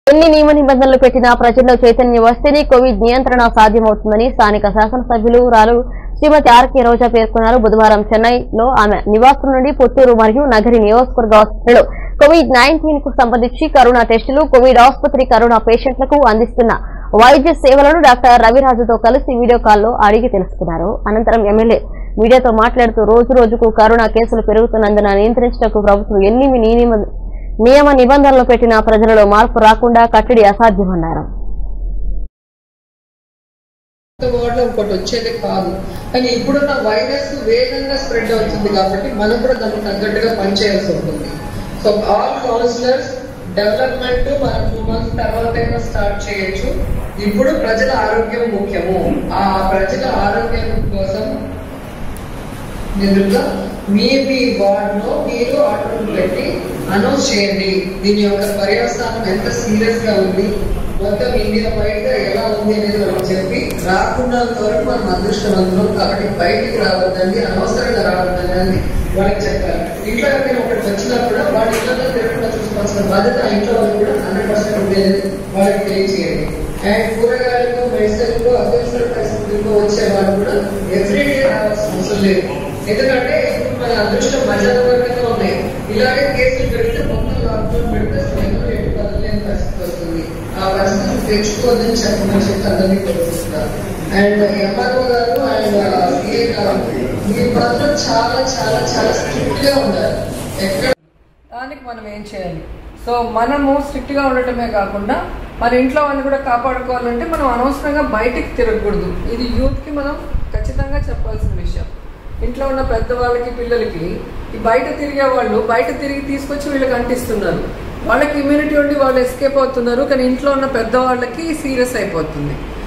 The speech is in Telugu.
ఎన్ని నియమ నిబంధనలు పెట్టినా ప్రజల్లో చైతన్యం వస్తేనే కోవిడ్ నియంత్రణ సాధ్యమవుతుందని స్థానిక శాసనసభ్యులు శ్రీమతి ఆర్కే రోజా పేర్కొన్నారు. బుధవారం చెన్నైలో ఆమె నివాసం నుండి పుత్తూరు మరియు నగరి నియోజకవర్గ ఆసుపత్రిలో కోవిడ్-19 కు సంబంధించి కరోనా టెస్టులు, కోవిడ్ ఆసుపత్రి కరోనా పేషెంట్లకు అందిస్తున్న వైద్య సేవలను డాక్టర్ రవిరాజుతో కలిసి వీడియో కాల్లో అడిగి తెలుసుకున్నారు. అనంతరం ఎమ్మెల్యే మీడియాతో మాట్లాడుతూ రోజు రోజుకు కరోనా కేసులు పెరుగుతున్నందున నియంత్రించడానికి ప్రభుత్వం ఎన్ని నియమ నిబంధనలు పెట్టినా ప్రజలలో మార్పు రాకుండా కట్టడి అసాధ్యమన్నారు. ఇంకోటి వచ్చేది కాదు, కానీ ఇప్పుడున్న వైరస్ వేగంగా స్ప్రెడ్ అవుతుంది కాబట్టి మనం కూడా దానికి తగ్గట్టుగా పనిచేయాల్సి ఉంటుంది. సో ఆల్ కౌన్సిలర్స్ డెవలప్మెంట్ మనం 2 months తర్వాత స్టార్ట్ చేయొచ్చు. ఇప్పుడు ప్రజల ఆరోగ్యం ముఖ్యము. ఆ ప్రజల ఆరోగ్యం కోసం నిజంగా మీ వార్డ్ లో మీరు ఆర్డర్ పెట్టి అనౌన్స్ చేయండి. దీని యొక్క పర్యవసానం ఎంత సీరియస్ గా ఉంది, మొత్తం ఇండియా బయట ఎలా ఉంది అనేది మనం చెప్పి రాకుండా వరకు మనం అదృష్టవంతులు కాబట్టి బయటికి రావద్దండి, అనవసరంగా రావద్దండి అని వాళ్ళకి చెప్పాలి. ఇంట్లో ఎవరైనా ఒకటి వచ్చినా కూడా వాళ్ళ ఇంట్లో తిరగకుండా చూసుకోవాల్సిన బాధ్యత ఆ ఇంట్లో వాళ్ళు కూడా 100% ఉండేది వాళ్ళకి తెలియజేయండి. అండ్ కూరగాయలకు, మెడిసిన్లకు, అత్యవసర పరిస్థితులకు వచ్చే వాళ్ళు కూడా ఎవ్రీడే రావాల్సిన అవసరం లేదు. ఎందుకంటే ఇప్పుడు మన అదృష్టం బజార్ వర్గంగా ఉన్నాయి. ఇలాగే కేసులు పెడితే మొత్తం లాక్డౌన్ పెడితే స్వయంగా ఎటు కదలేని పరిస్థితి వస్తుంది. ఆ పరిస్థితిని తెచ్చుకోవద్దని చెప్పమని చెప్పి అందరినీ కోరుకుంటున్నారు. అండ్ ఎంఆర్ఓ గారు అండ్ సిఏ గారు మీరు మాత్రం చాలా చాలా చాలా స్ట్రిక్ట్ గా ఉండాలి. ఎక్కడ దానికి మనం ఏం చేయాలి? సో మనము స్ట్రిక్ట్ గా ఉండటమే కాకుండా మన ఇంట్లో వాళ్ళని కూడా కాపాడుకోవాలంటే మనం అనవసరంగా బయటికి తిరగకూడదు. ఇది యూత్ కి మనం ఖచ్చితంగా చెప్పాల్సిన విషయం. ఇంట్లో ఉన్న పెద్దవాళ్ళకి, పిల్లలకి ఈ బయట తిరిగే వాళ్ళు బయట తిరిగి తీసుకొచ్చి వీళ్ళకి అంటిస్తున్నారు. వాళ్ళకి ఇమ్యూనిటీ ఉండి వాళ్ళు ఎస్కేప్ అవుతున్నారు, కానీ ఇంట్లో ఉన్న పెద్దవాళ్ళకి సీరియస్ అయిపోతుంది.